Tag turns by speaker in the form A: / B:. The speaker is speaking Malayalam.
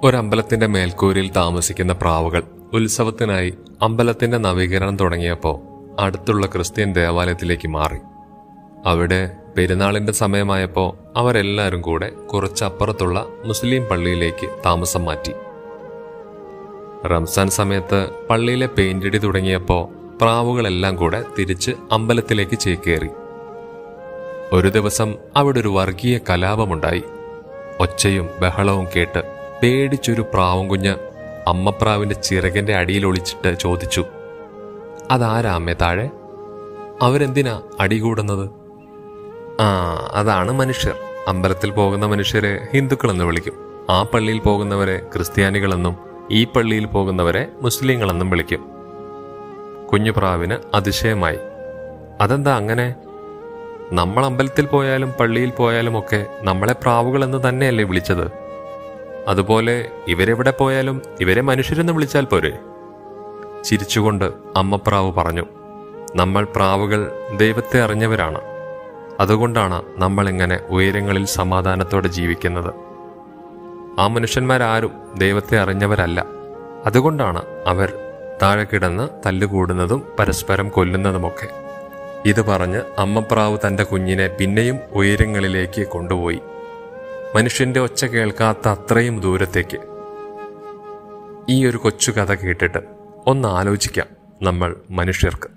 A: ഒരമ്പലത്തിന്റെ മേൽക്കൂരയിൽ താമസിക്കുന്ന പ്രാവുകൾ ഉത്സവത്തിനായി അമ്പലത്തിന്റെ നവീകരണം തുടങ്ങിയപ്പോൾ അടുത്തുള്ള ക്രിസ്ത്യൻ ദേവാലയത്തിലേക്ക് മാറി. അവിടെ പെരുന്നാളിന്റെ സമയമായപ്പോൾ അവരെല്ലാവരും കൂടെ കുറച്ചപ്പുറത്തുള്ള മുസ്ലിം പള്ളിയിലേക്ക് താമസം മാറ്റി. റംസാൻ സമയത്ത് പള്ളിയിലെ പെയിന്റടി തുടങ്ങിയപ്പോൾ പ്രാവുകളെല്ലാം കൂടെ തിരിച്ച് അമ്പലത്തിലേക്ക് ചേക്കേറി. ഒരു ദിവസം അവിടെ ഒരു വർഗീയ കലാപമുണ്ടായി. ഒച്ചയും ബഹളവും കേട്ട് പേടിച്ചൊരു പ്രാവും കുഞ്ഞ് അമ്മപ്രാവിന്റെ ചിറകിന്റെ അടിയിൽ ഒളിച്ചിട്ട് ചോദിച്ചു, അതാരാ അമ്മേ താഴെ? അവരെന്തിനാ അടികൂടുന്നത്? അതാണ് മനുഷ്യർ. അമ്പലത്തിൽ പോകുന്ന മനുഷ്യരെ ഹിന്ദുക്കളെന്ന് വിളിക്കും, ആ പള്ളിയിൽ പോകുന്നവരെ ക്രിസ്ത്യാനികളെന്നും ഈ പള്ളിയിൽ പോകുന്നവരെ മുസ്ലിങ്ങളെന്നും വിളിക്കും. കുഞ്ഞുപ്രാവിന് അതിശയമായി. അതെന്താ അങ്ങനെ? നമ്മൾ അമ്പലത്തിൽ പോയാലും പള്ളിയിൽ പോയാലും ഒക്കെ നമ്മളെ പ്രാവുകളെന്ന് തന്നെയല്ലേ വിളിച്ചത്? അതുപോലെ ഇവരെവിടെ പോയാലും ഇവരെ മനുഷ്യരെന്ന് വിളിച്ചാൽ പോരെ? ചിരിച്ചുകൊണ്ട് അമ്മപ്രാവ് പറഞ്ഞു, നമ്മൾ പ്രാവുകൾ ദൈവത്തെ അറിഞ്ഞവരാണ്. അതുകൊണ്ടാണ് നമ്മളിങ്ങനെ ഉയരങ്ങളിൽ സമാധാനത്തോടെ ജീവിക്കുന്നത്. ആ മനുഷ്യന്മാരാരും ദൈവത്തെ അറിഞ്ഞവരല്ല. അതുകൊണ്ടാണ് അവർ താഴെ കിടന്ന് തല്ലുകൂടുന്നതും പരസ്പരം കൊല്ലുന്നതുമൊക്കെ. ഇത് പറഞ്ഞ് അമ്മപ്രാവ് തന്റെ കുഞ്ഞിനെ പിന്നെയും ഉയരങ്ങളിലേക്ക് കൊണ്ടുപോയി, മനുഷ്യന്റെ ഒച്ച കേൾക്കാത്ത അത്രയും ദൂരത്തേക്ക്. ഈ ഒരു കൊച്ചു കഥ കേട്ടിട്ട് ഒന്ന് ആലോചിക്കാം നമ്മൾ മനുഷ്യർക്ക്.